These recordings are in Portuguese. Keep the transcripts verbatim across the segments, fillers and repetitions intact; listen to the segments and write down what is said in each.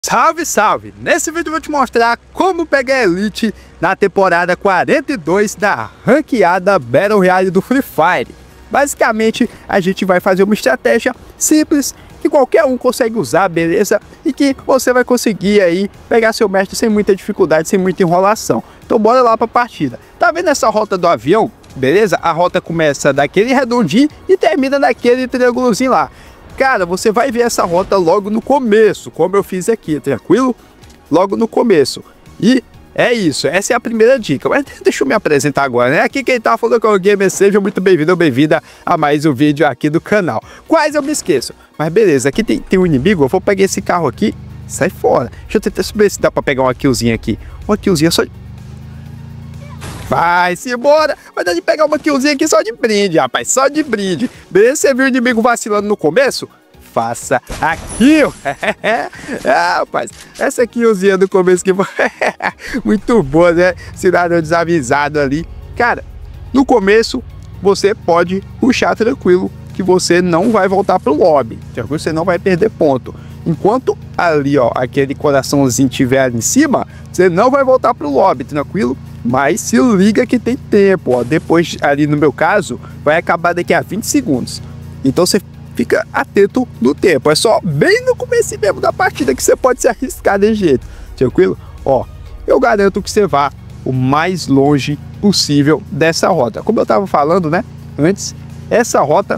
Salve, salve! Nesse vídeo eu vou te mostrar como pegar Elite na temporada quarenta e dois da ranqueada Battle Royale do Free Fire. Basicamente, a gente vai fazer uma estratégia simples que qualquer um consegue usar, beleza? E que você vai conseguir aí pegar seu mestre sem muita dificuldade, sem muita enrolação. Então bora lá pra partida. Tá vendo essa rota do avião? Beleza? A rota começa daquele redondinho e termina naquele triângulozinho lá. Cara, você vai ver essa rota logo no começo, como eu fiz aqui, tranquilo? Logo no começo. E é isso, essa é a primeira dica. Mas deixa eu me apresentar agora, né? Aqui quem tá falando com o Gamer, seja muito bem-vindo ou bem-vinda a mais um vídeo aqui do canal. Quase eu me esqueço. Mas beleza, aqui tem, tem um inimigo, eu vou pegar esse carro aqui, sai fora. Deixa eu tentar saber se dá pra pegar uma killzinha aqui. Uma killzinha só... Vai-se embora, vai dar de pegar uma killzinha aqui só de brinde, rapaz, só de brinde. Beleza, você viu o inimigo vacilando no começo? Faça a kill. Ah, rapaz, essa killzinha do começo que foi muito boa, né? Cidadão desavisado ali. Cara, no começo você pode puxar tranquilo, que você não vai voltar pro lobby, tranquilo? Você não vai perder ponto. Enquanto ali, ó, aquele coraçãozinho tiver ali em cima, você não vai voltar pro lobby, tranquilo? Mas se liga que tem tempo, ó. Depois, ali no meu caso, vai acabar daqui a vinte segundos. Então você fica atento no tempo. É só bem no começo mesmo da partida que você pode se arriscar desse jeito. Tranquilo? Ó, eu garanto que você vá o mais longe possível dessa rota. Como eu tava falando, né, antes, essa rota,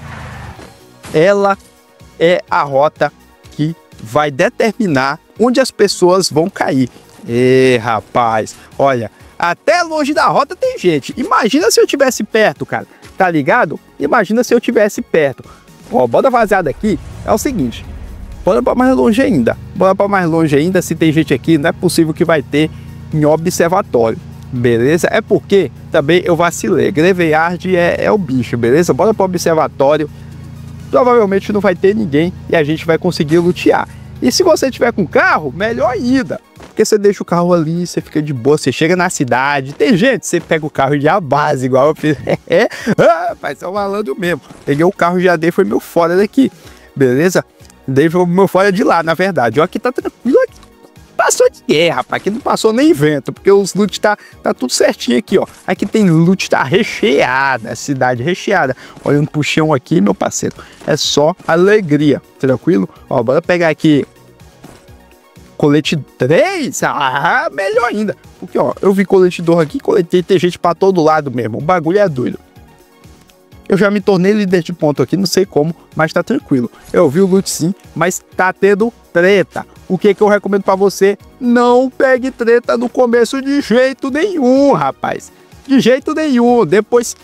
ela é a rota que vai determinar onde as pessoas vão cair. E rapaz, olha, até longe da rota tem gente. Imagina se eu tivesse perto, cara. Tá ligado? Imagina se eu tivesse perto. Ó, bora vazada aqui. É o seguinte. Bora pra mais longe ainda. Bora pra mais longe ainda. Se tem gente aqui, não é possível que vai ter em observatório. Beleza? É porque também eu vacilei. Graveyard é, é o bicho, beleza? Bora pro observatório. Provavelmente não vai ter ninguém e a gente vai conseguir lutear. E se você tiver com carro, melhor ainda. Porque você deixa o carro ali, você fica de boa, você chega na cidade. Tem gente, você pega o carro de a base, igual eu fiz. É, ah, rapaz, é um malandro mesmo. Peguei o carro já dei, foi meu fora daqui. Beleza? Dei foi meu fora de lá, na verdade. Ó, aqui tá tranquilo, aqui passou de guerra, rapaz. Aqui não passou nem vento, porque os loot tá, tá tudo certinho aqui, ó. Aqui tem loot, tá recheada, a cidade recheada. Olhando pro chão aqui, meu parceiro, é só alegria, tranquilo? Ó, bora pegar aqui colete três, ah, melhor ainda. Porque, ó, eu vi colete dois aqui, coletei, tem gente pra todo lado mesmo. O bagulho é doido. Eu já me tornei líder de ponto aqui, não sei como, mas tá tranquilo. Eu vi o loot sim, mas tá tendo treta. O que que eu recomendo pra você? Não pegue treta no começo de jeito nenhum, rapaz. De jeito nenhum. Depois,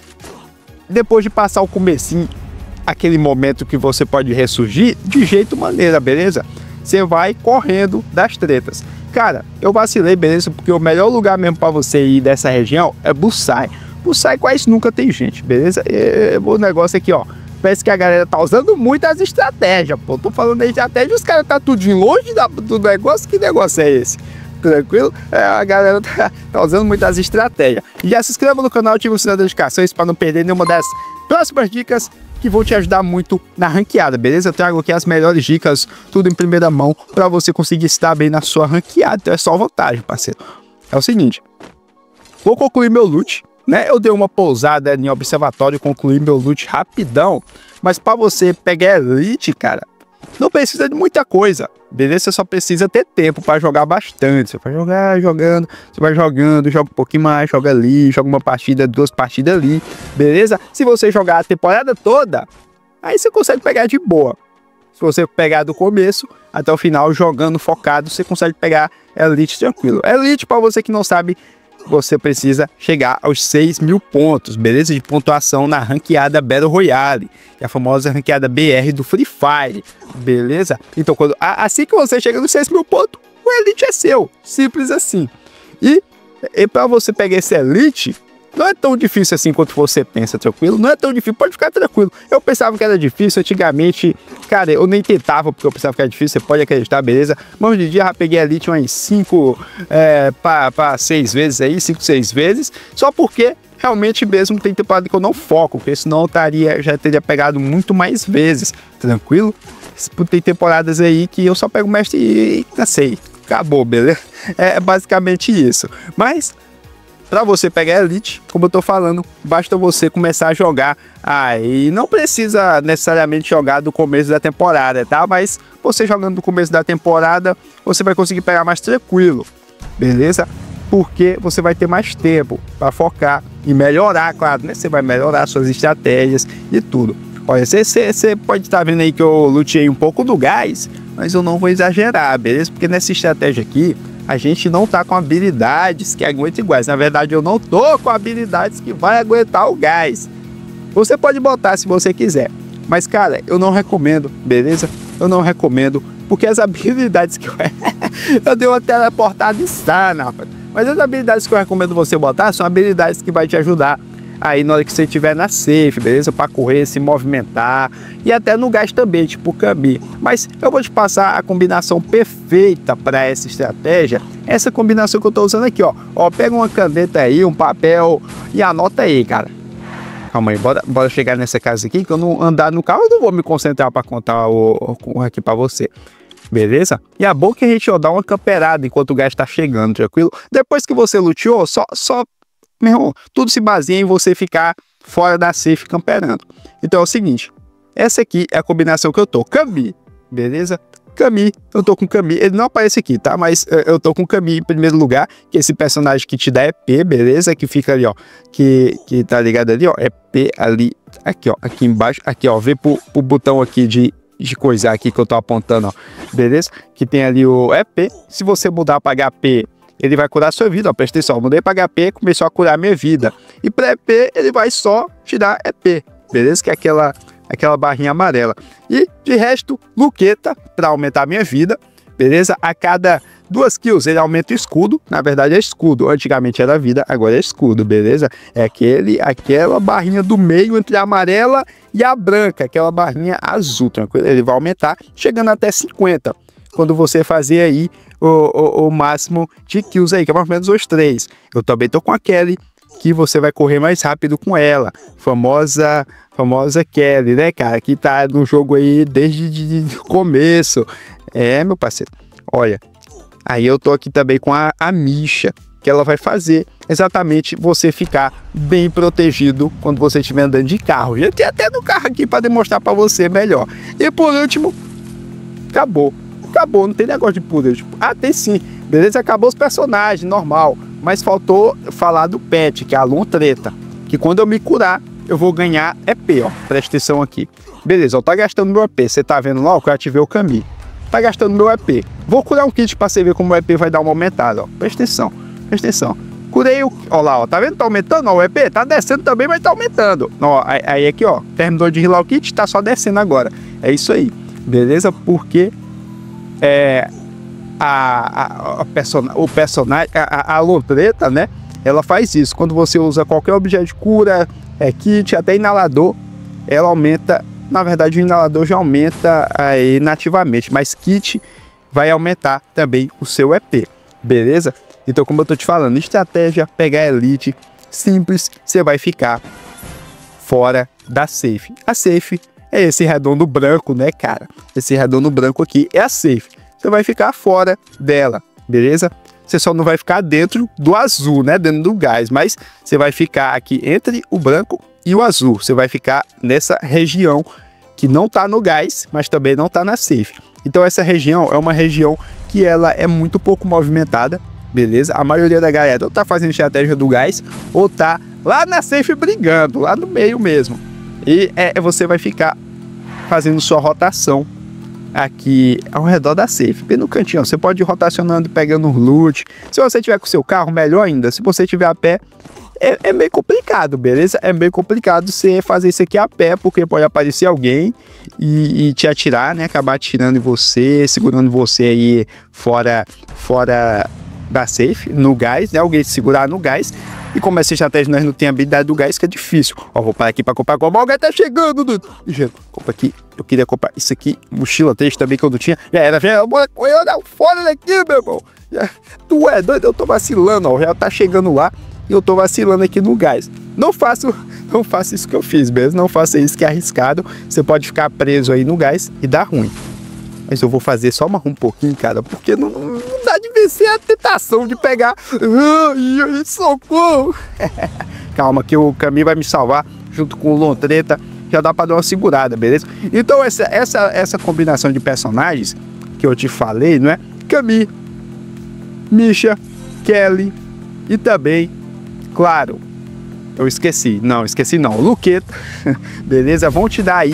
depois de passar o comecinho, aquele momento que você pode ressurgir, de jeito maneira, beleza? Você vai correndo das tretas. Cara, eu vacilei, beleza? Porque o melhor lugar mesmo pra você ir dessa região é Busai. Busai quase nunca tem gente, beleza? E, o negócio aqui, ó. Parece que a galera tá usando muito as estratégias, pô. Tô falando de estratégia, os caras tá tudo longe da, do negócio. Que negócio é esse? Tranquilo? É, a galera tá, tá usando muito as estratégias. E já se inscreva no canal, ativa o sininho das notificações para não perder nenhuma das próximas dicas que vão te ajudar muito na ranqueada, beleza? Eu trago aqui as melhores dicas, tudo em primeira mão, para você conseguir estar bem na sua ranqueada. Então é só vantagem, parceiro. É o seguinte, vou concluir meu loot, né? Eu dei uma pousada em observatório e concluí meu loot rapidão, mas para você pegar Elite, cara, não precisa de muita coisa, beleza? Você só precisa ter tempo para jogar bastante. Você vai jogar, jogando, você vai jogando, joga um pouquinho mais, joga ali, joga uma partida, duas partidas ali, beleza? Se você jogar a temporada toda, aí você consegue pegar de boa. Se você pegar do começo até o final, jogando focado, você consegue pegar Elite tranquilo. Elite, para você que não sabe, você precisa chegar aos seis mil pontos, beleza? De pontuação na ranqueada Battle Royale, que é a famosa ranqueada B R do Free Fire, beleza? Então, quando, assim que você chega nos seis mil pontos, o Elite é seu, simples assim. E, e para você pegar esse Elite, não é tão difícil assim quanto você pensa, tranquilo? Não é tão difícil, pode ficar tranquilo. Eu pensava que era difícil antigamente, cara, eu nem tentava porque eu pensava que era difícil, você pode acreditar, beleza? Mas hoje em dia já peguei Elite umas cinco é, para seis vezes aí, cinco, seis vezes, só porque realmente mesmo tem temporada que eu não foco, porque senão eu taria, já teria pegado muito mais vezes, tranquilo? Tem temporadas aí que eu só pego o mestre e cansei, acabou, beleza? É basicamente isso. Mas para você pegar Elite, como eu tô falando, basta você começar a jogar aí. Não precisa necessariamente jogar do começo da temporada, tá? Mas você jogando do começo da temporada, você vai conseguir pegar mais tranquilo, beleza? Porque você vai ter mais tempo para focar e melhorar, claro, né? Você vai melhorar suas estratégias e tudo. Olha, você pode estar vendo aí que eu lutei um pouco do gás, mas eu não vou exagerar, beleza? Porque nessa estratégia aqui, a gente não tá com habilidades que aguentem gás. Na verdade, eu não tô com habilidades que vai aguentar o gás. Você pode botar se você quiser. Mas, cara, eu não recomendo, beleza? Eu não recomendo, porque as habilidades que eu... eu dei uma teleportada insana, rapaz. Mas as habilidades que eu recomendo você botar são habilidades que vai te ajudar aí na hora que você estiver na safe, beleza? Para correr, se movimentar e até no gás também, tipo o Kami. Mas eu vou te passar a combinação perfeita para essa estratégia. Essa combinação que eu tô usando aqui, ó. Ó, pega uma caneta aí, um papel e anota aí, cara. Calma aí, bora, bora chegar nessa casa aqui, que eu não andar no carro, eu não vou me concentrar para contar o, o aqui para você. Beleza? E é bom que a gente ó, dá uma camperada enquanto o gás tá chegando, tranquilo? Depois que você luteou, só... só meu irmão, tudo se baseia em você ficar fora da safe camperando. Então é o seguinte, essa aqui é a combinação que eu tô. Kami, beleza? Kami, eu tô com Kami. Ele não aparece aqui, tá? Mas uh, eu tô com Kami em primeiro lugar, que é esse personagem que te dá E P, beleza? Que fica ali, ó. Que, que tá ligado ali, ó. E P ali, aqui, ó. Aqui embaixo, aqui, ó. Vê pro, pro botão aqui de... de coisar aqui que eu tô apontando, ó. Beleza? Que tem ali o E P. Se você mudar para H P... ele vai curar a sua vida, ó, presta atenção, eu mudei para H P, começou a curar a minha vida. E para E P, ele vai só te dar E P, beleza? Que é aquela, aquela barrinha amarela. E, de resto, Luqueta, para aumentar a minha vida, beleza? A cada duas kills ele aumenta o escudo, na verdade é escudo, antigamente era vida, agora é escudo, beleza? É aquele, aquela barrinha do meio entre a amarela e a branca, aquela barrinha azul, tranquilo? Ele vai aumentar, chegando até cinquenta. Quando você fazer aí o, o, o máximo de kills aí, que é mais ou menos os três. Eu também tô com a Kelly, que você vai correr mais rápido com ela. Famosa, famosa Kelly, né, cara? Que tá no jogo aí desde o começo. É, meu parceiro. Olha, aí eu tô aqui também com a, a Misha, que ela vai fazer exatamente você ficar bem protegido quando você estiver andando de carro. Já tem até no carro aqui para demonstrar para você melhor. E por último, acabou. Acabou, não tem negócio de poder. Tipo, ah, tem sim. Beleza, acabou os personagens, normal. Mas faltou falar do pet, que é a Lon Treta. Que quando eu me curar, eu vou ganhar E P, ó. Presta atenção aqui. Beleza, ó, tá gastando meu E P. Você tá vendo lá, ó, que eu ativei o caminho. Tá gastando meu E P. Vou curar um kit pra você ver como o E P vai dar uma aumentada, ó. Presta atenção, presta atenção. Curei o... Ó lá, ó. Tá vendo? Tá aumentando, ó. O E P tá descendo também, mas tá aumentando. Ó, aí, aí aqui, ó. Terminou de healar o kit, tá só descendo agora. É isso aí. Beleza? Porque... É, a, a, a person, o personagem, a, a Lotreta, né? Ela faz isso. Quando você usa qualquer objeto de cura, é, kit, até inalador, ela aumenta. Na verdade, o inalador já aumenta aí nativamente, mas kit vai aumentar também o seu E P, beleza? Então, como eu tô te falando, estratégia, pegar Elite, simples, você vai ficar fora da safe. A safe é esse redondo branco, né, cara? Esse redondo branco aqui é a safe. Você vai ficar fora dela, beleza? Você só não vai ficar dentro do azul, né? Dentro do gás, mas você vai ficar aqui entre o branco e o azul. Você vai ficar nessa região que não tá no gás, mas também não tá na safe. Então essa região é uma região que ela é muito pouco movimentada, beleza? A maioria da galera ou tá fazendo estratégia do gás ou tá lá na safe brigando, lá no meio mesmo. E é, você vai ficar fazendo sua rotação aqui ao redor da safe, bem no cantinho. Você pode ir rotacionando, pegando loot. Se você tiver com seu carro, melhor ainda. Se você tiver a pé, é, é meio complicado, beleza? É meio complicado você fazer isso aqui a pé, porque pode aparecer alguém e, e te atirar, né? Acabar atirando em você, segurando você aí fora, fora da safe, no gás, né? Alguém te segurar no gás. E como essa estratégia nós não tem habilidade do gás, que é difícil. Ó, vou parar aqui para comprar goma. O gás tá chegando, dude. Gente, compra aqui. Eu queria comprar isso aqui. Mochila três também que eu não tinha. Já era, já era. Bora correr, fora daqui, meu irmão. Já, tu é doido, eu tô vacilando, ó. Já tá chegando lá e eu tô vacilando aqui no gás. Não faço, não faço isso que eu fiz, mesmo. Não faça isso que é arriscado. Você pode ficar preso aí no gás e dar ruim. Mas eu vou fazer só mais um pouquinho, cara, porque não, não vontade de vencer a tentação de pegar. Ai, ai, socorro! Calma, que o Camille vai me salvar junto com o Lontreta. Já dá pra dar uma segurada, beleza? Então essa, essa, essa combinação de personagens que eu te falei, não é? Camille, Misha, Kelly e também, claro, eu esqueci, não, esqueci não, Luqueta, beleza? Vão te dar aí,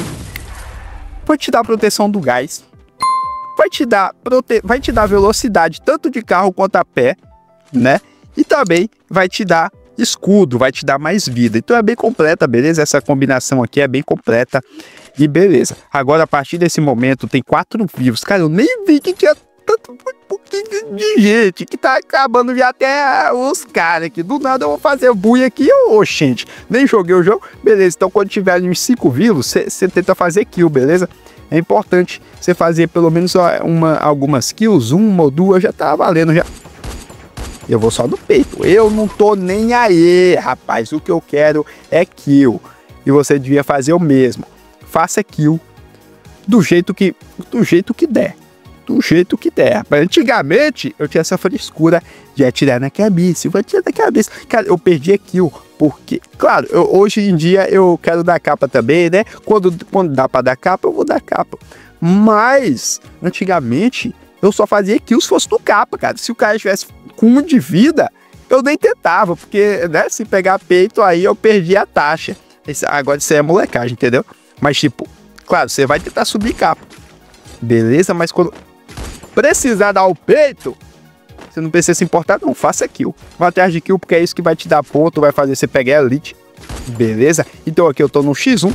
vai te dar proteção do gás, vai te dar, prote... vai te dar velocidade tanto de carro quanto a pé, né? E também vai te dar escudo, vai te dar mais vida. Então é bem completa, beleza? Essa combinação aqui é bem completa e beleza. Agora, a partir desse momento, tem quatro vivos. Cara, eu nem vi que tinha tanto pouquinho de gente que tá acabando já até os caras aqui. Do nada eu vou fazer buia aqui, ô, gente. Nem joguei o jogo. Beleza, então quando tiver uns cinco vivos, você tenta fazer kill, beleza? É importante você fazer pelo menos uma, algumas kills, uma ou duas, já tá valendo já. Eu vou só no peito. Eu não tô nem aí, rapaz. O que eu quero é kill. E você devia fazer o mesmo. Faça kill do jeito que, do jeito que der. Do jeito que der. Antigamente, eu tinha essa frescura de atirar na cabeça. Eu vou atirar na cabeça. Cara, eu perdi a kill. Porque, claro, eu, hoje em dia eu quero dar capa também, né? Quando, quando dá pra dar capa, eu vou dar capa. Mas, antigamente, eu só fazia kill se fosse no capa, cara. Se o cara tivesse com um de vida, eu nem tentava, porque, né, se pegar peito, aí eu perdi a taxa. Esse, agora isso aí é molecagem, entendeu? Mas, tipo, claro, você vai tentar subir capa, beleza? Mas quando precisar dar o peito, você não precisa se importar, não, faça kill. Vá atrás de kill, porque é isso que vai te dar ponto, vai fazer você pegar a elite, beleza? Então aqui eu tô no xis um,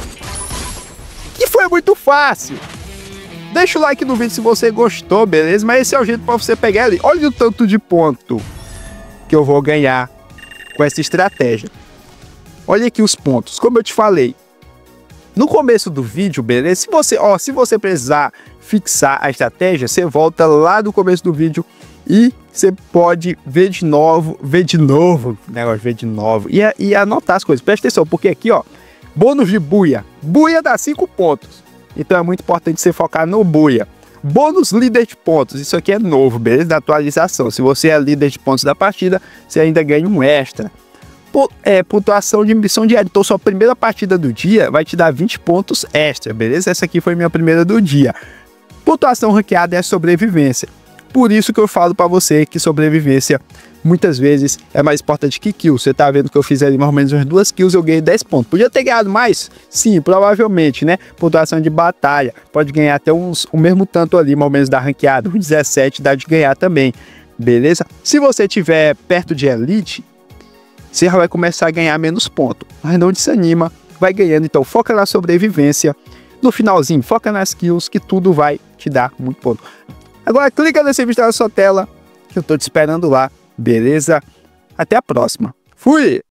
que foi muito fácil. Deixa o like no vídeo se você gostou, beleza? Mas esse é o jeito para você pegar ali. Olha o tanto de ponto que eu vou ganhar com essa estratégia. Olha aqui os pontos. Como eu te falei, no começo do vídeo, beleza? Se você, ó, se você precisar fixar a estratégia, você volta lá do começo do vídeo e você pode ver de novo, ver de novo, negócio, ver de novo e, e anotar as coisas. Presta atenção, porque aqui, ó, bônus de buia. Buia dá cinco pontos. Então é muito importante você focar no buia. Bônus líder de pontos. Isso aqui é novo, beleza? Da atualização. Se você é líder de pontos da partida, você ainda ganha um extra. É, pontuação de missão diária. Então sua primeira partida do dia vai te dar vinte pontos extra, beleza? Essa aqui foi minha primeira do dia. Pontuação ranqueada é sobrevivência. Por isso que eu falo pra você que sobrevivência muitas vezes é mais importante que kill. Você tá vendo que eu fiz ali mais ou menos umas duas kills, eu ganhei dez pontos. Podia ter ganhado mais? Sim, provavelmente, né? Pontuação de batalha, pode ganhar até uns, o mesmo tanto ali, mais ou menos da ranqueada. Uns dezessete dá de ganhar também, beleza? Se você tiver perto de elite, você vai começar a ganhar menos pontos. Mas não desanima, vai ganhando. Então foca na sobrevivência. No finalzinho, foca nas kills, que tudo vai te dar muito ponto. Agora clica nesse vídeo na sua tela, que eu tô te esperando lá. Beleza? Até a próxima. Fui!